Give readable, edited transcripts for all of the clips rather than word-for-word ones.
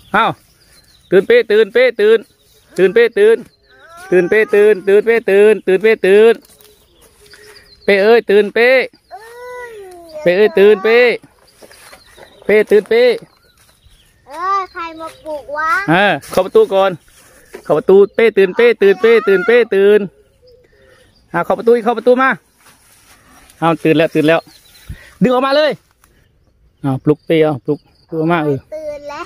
เอ้าตื่นเป้ตื่นเป้ตื่นตื่นเป้ตื่นตื่นเป้ตื่นตื่นเป้ตื่นตื่นเป้ตื่นเป้เอ้ยตื่นเป้เป้เอ้ยตื่นเป้เป้ตื่นเป้ใครมาปลุกวะเข้าประตูก่อนเข้าประตูเป้ตื่นเป้ตื่นเป้ตื่นเป้ตื่นเข้าประตูเข้าประตูมาเอาตื่นแล้วตื่นแล้วดึงออกมาเลยปลุกเป้ปลุกออกมาตื่นแล้ว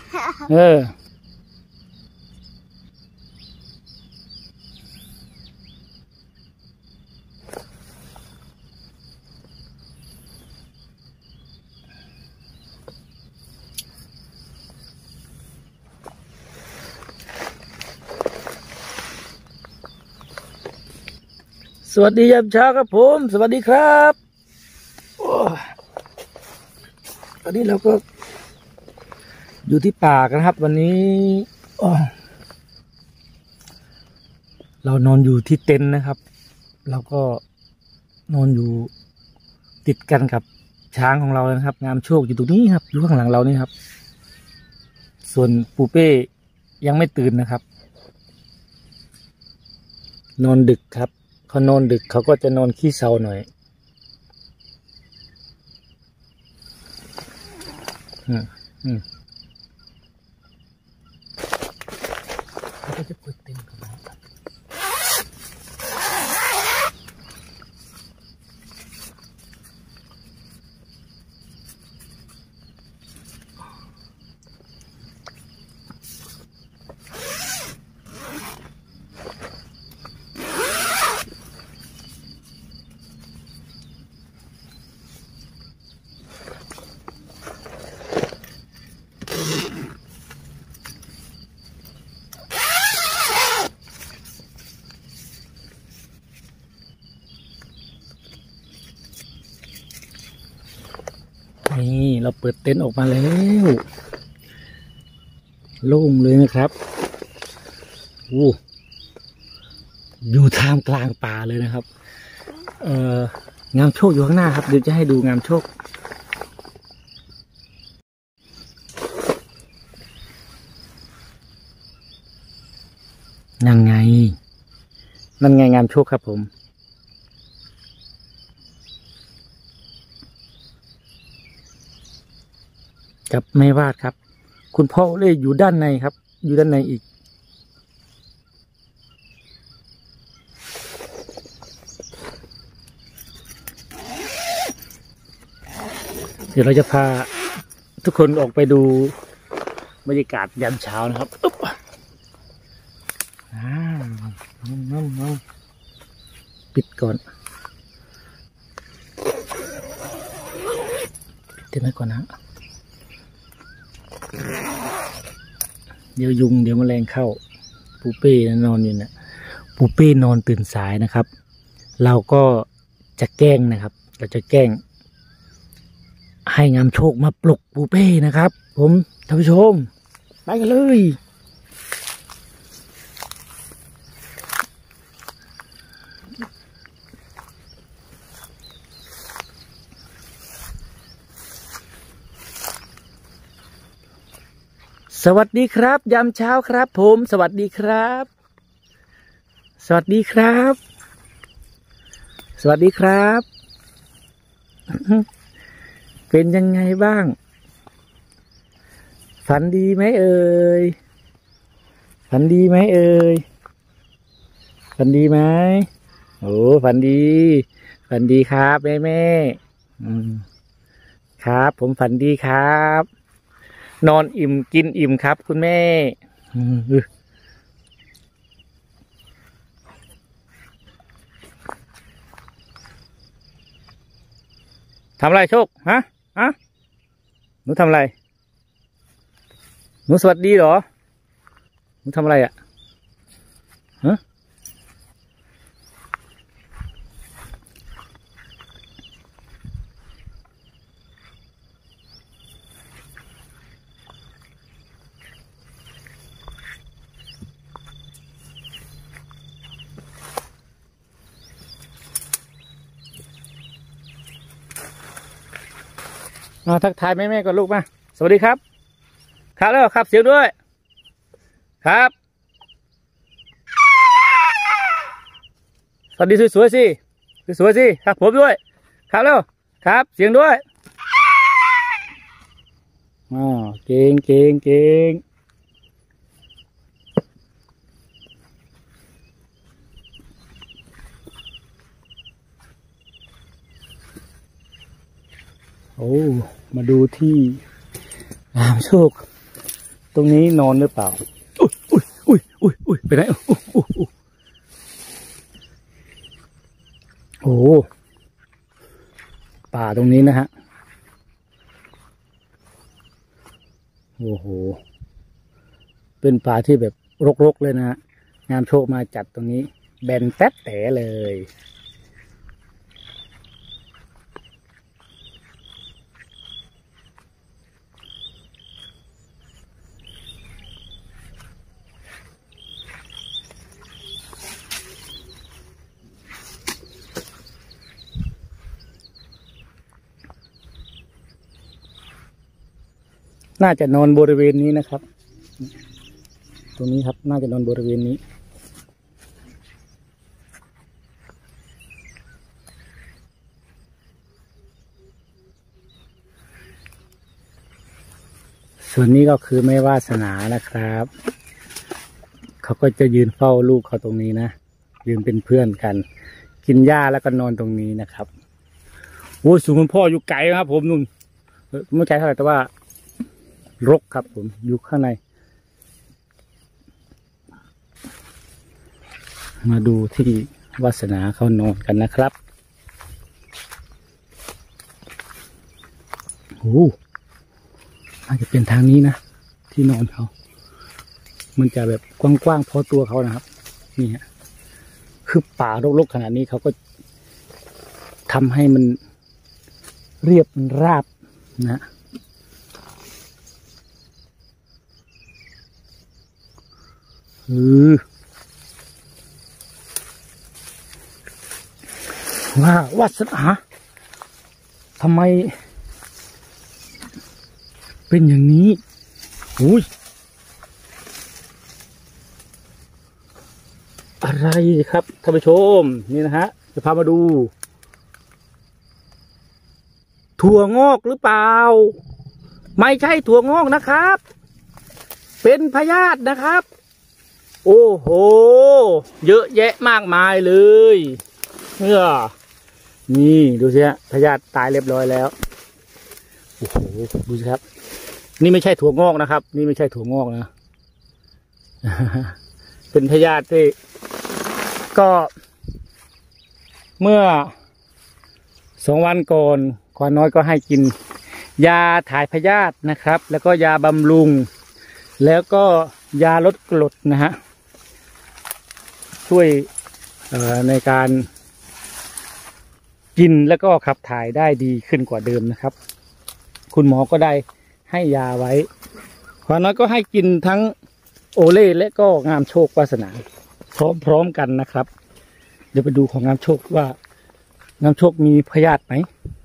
สวัสดียามเช้าครับผมสวัสดีครับตอนนี้เราก็อยู่ที่ป่ากันครับวันนี้เรานอนอยู่ที่เต็นท์นะครับเราก็นอนอยู่ติดกันกับช้างของเรานะครับงามโชคอยู่ตรงนี้ครับอยู่ข้างหลังเรานี่ครับส่วนปูเป้ยังไม่ตื่นนะครับนอนดึกครับเขานอนดึกเขาก็จะนอนขี้เศร้าหน่อยเขาก็จะเปิดเต็มกันนะครับนี่เราเปิดเต็นท์ออกมาแล้วโล่งเลยนะครับอยู่ท่ามกลางป่าเลยนะครับงามโชคอยู่ข้างหน้าครับเดี๋ยวจะให้ดูงามโชคนั่นไงงามโชคครับผมกับไม่วาดครับคุณพ่อเลยอยู่ด้านในครับอยู่ด้านในอีกเดี๋ยวเราจะพาทุกคนออกไปดูบรรยากาศยามเช้านะครับน้องปิดก่อนปิดเต็มไว้ก่อนนะเดี๋ยวยุงเดี๋ยวแมลงเข้าปูเป้นอนอยู่นะปูเป้นอนตื่นสายนะครับเราก็จะแกล้งนะครับเราจะแกล้งให้งามโชคมาปลุกปูเป้นะครับผมท่านผู้ชมไปกันเลยสวัสดีครับยามเช้าครับผมสวัสดีครับสวัสดีครับสวัสดีครับเป็นยังไงบ้างฝันดีไหมเอ่ยฝันดีไหมเอ่ยฝันดีไหมโอ้ฝันดีฝันดีครับแม่แม่ครับผมฝันดีครับนอนอิ่มกินอิ่มครับคุณแม่ทำอะไรโชคฮะหนูทำอะไรหนูสวัสดีเหรอหนูทำอะไรอ่ะฮะทักทายแม่ก่อนลูกมาสวัสดีครับครับแล้วครับเสียงด้วยครับสวัสดีสวยๆสิสวยๆสิครับผมด้วยครับเร็วครับเสียงด้วยเก่งเก่งเก่งโอ้มาดูที่งามโชคตรงนี้นอนหรือเปล่าอุ้ยไปไหนโอ้ป่าตรงนี้นะฮะโอ้โหเป็นป่าที่แบบรกๆเลยนะฮะงามโชคมาจัดตรงนี้แบนแต๊ดแต่เลยน่าจะนอนบริเวณนี้นะครับตรงนี้ครับน่าจะนอนบริเวณนี้ส่วนนี้ก็คือแม่วาสนานะครับเขาก็จะยืนเฝ้าลูกเขาตรงนี้นะยืนเป็นเพื่อนกันกินหญ้าแล้วก็นอนตรงนี้นะครับโอ้สูงคุณพ่ออยู่ไกลครับผมนุ่นไม่ไกลเท่าไหร่แต่ว่ารกครับผมอยู่ข้างในมาดูที่วาสนาเขานอนกันนะครับโอ้น่าจะเป็นทางนี้นะที่นอนเขามันจะแบบกว้างๆพอตัวเขานะครับนี่ฮะคือป่ารกๆขนาดนี้เขาก็ทำให้มันเรียบราบนะว่าวาสนาทำไมเป็นอย่างนี้อุ้ยอะไรครับท่านผู้ชมนี่นะฮะจะพามาดูถั่วงอกหรือเปล่าไม่ใช่ถั่วงอกนะครับเป็นพยาธินะครับโอ้โหเยอะแยะมากมายเลยนี่ดูสิฮะพยาธิตายเรียบร้อยแล้วโอ้โหดูสิครับนี่ไม่ใช่ถั่วงอกนะครับนี่ไม่ใช่ถั่วงอกนะ เป็นพยาธิที่ก็เมื่อ2 วันก่อนควานน้อยก็ให้กินยาถ่ายพยาธินะครับแล้วก็ยาบำรุงแล้วก็ยาลดกรดนะฮะช่วยในการกินแล้วก็ขับถ่ายได้ดีขึ้นกว่าเดิมนะครับคุณหมอก็ได้ให้ยาไว้ควานน้อยก็ให้กินทั้งโอเล่และก็งามโชควาสนาพร้อมกันนะครับเดี๋ยวไปดูของงามโชคว่างามโชคมีพยาธิไหม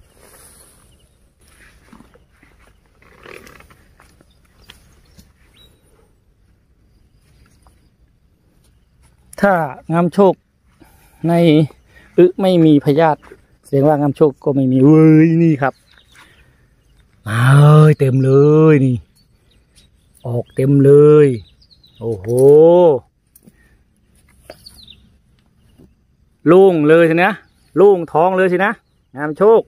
ถ้างามโชคในไม่มีพยาธิแสดงว่างามโชคก็ไม่มีเว้ยนี่ครับเต็มเลยนี่ออกเต็มเลยโอ้โหโล่งเลยสินะโล่งท้องเลยสินะงามโชค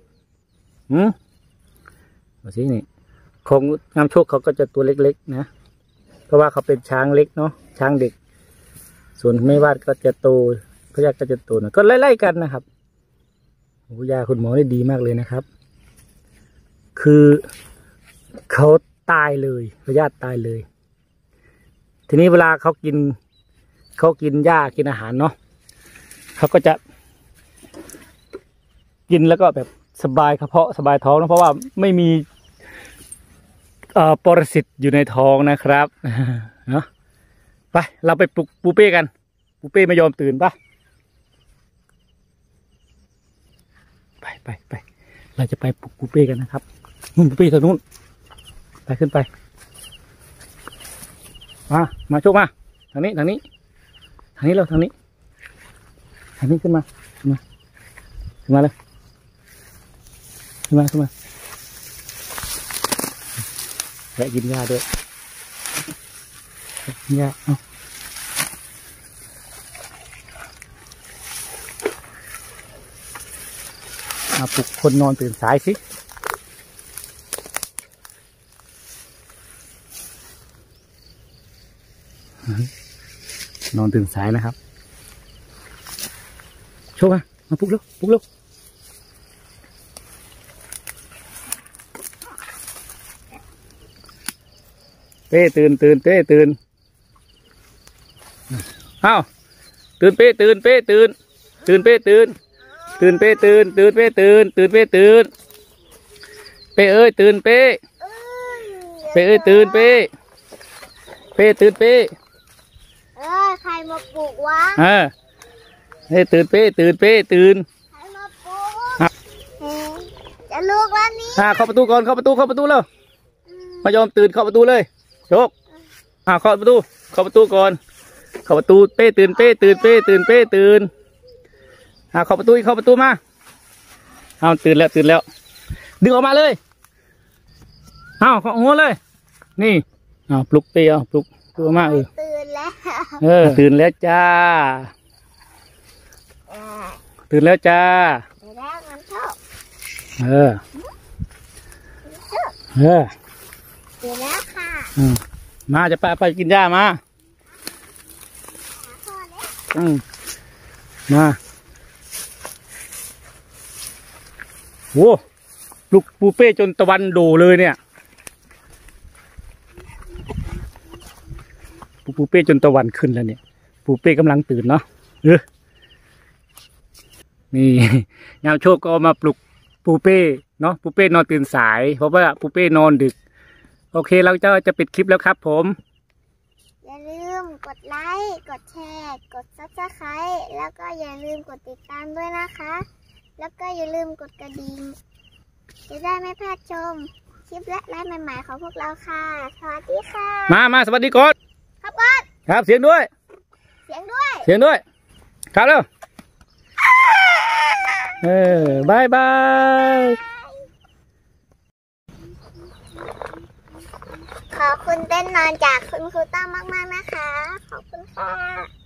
มาสินี่ของงามโชคเขาก็จะตัวเล็กๆนะเพราะว่าเขาเป็นช้างเล็กเนาะช้างเด็กส่วนไม่วาดก็จะโตพยาธิก็จะโตนะก็ไล่ๆกันนะครับโอ้ยาคุณหมอได้ดีมากเลยนะครับคือเขาตายเลยพยาธิตายเลยทีนี้เวลาเขากินหญ้ากินอาหารเนาะเขาก็จะกินแล้วก็แบบสบายกระเพาะสบายท้องนะเพราะว่าไม่มีปรสิตอยู่ในท้องนะครับเนาะไปเราไปปลุกปูเป้กันปูเป้ไม่ยอมตื่นปะไปเราจะไปปลุกปูเป้กันนะครับนู่นปูเป้ทางนู้นไปขึ้นไปมาโชคมาทางนี้ทางนี้ทางนี้เราทางนี้ทางนี้ขึ้นมาขึ้นมาขึ้นมาเลยขึ้นมาขึ้นมาแวะกินหญ้าด้วยกินหญ้าเอามาปลุกคนนอนตื่นสายสินอนตื่นสายนะครับโชว์มาปลุกเร็วปลุกเร็วเป้ตื่นตื่นเป้ตื่นอ้าวตื่นเป้ตื่นเป้ตื่นตื่นเป้ตื่นตื่นเป้ตื่นตื่นเป้ตื่นตื่นเป้ตื่นเป้เอ้ยตื่นเป้เป้เอ้ยตื่นเป้เป้ตื่นเป้ใครมาปลุกวะเฮ้ยตื่นเป้ตื่นเป้ตื่นใครมาปลุกจะลุกแล้วนี่เข้าประตูก่อนเข้าประตูเลยมายอมตื่นเข้าประตูเลยโชคเข้าประตูก่อนเข้าประตูเป้ตื่นเป้ตื่นเป้ตื่นเป้ตื่นเข้าประตูมาตื่นแล้วดึงออกมาเลยเข้าหัวเลยนี่ปลุกเป้ปลุกออกมาตื่นแล้วตื่นแล้วจ้าตื่นแล้วจ้าตื่นแล้วมันชอบตื่นแล้วค่ะมาจะไปกินหญ้ามามาโว้ลูกปูเป้จนตะวันโดเลยเนี่ยปูเป้จนตะวันขึ้นแล้วเนี่ยปูเป้กำลังตื่นเนาะนี่งามโชคก็มาปลุกปูเป้เนาะปูเป้นอนตื่นสายเพราะว่าปูเป้นอนดึกโอเคเราจะปิดคลิปแล้วครับผมอย่าลืมกดไลค์กดแชร์กด Subscribe แล้วก็อย่าลืมกดติดตามด้วยนะคะแล้วก็อย่าลืมกดกระดิ่งจะได้ไม่พลาดชมคลิปและไลฟ์ใหม่ๆของพวกเราค่ะสวัสดีค่ะมาสวัสดีก่อนครับบอสครับเสียงด้วยครับแล้วบายขอบคุณเต้นนอนจากคุณครูตั้งมากๆนะคะขอบคุณค่ะ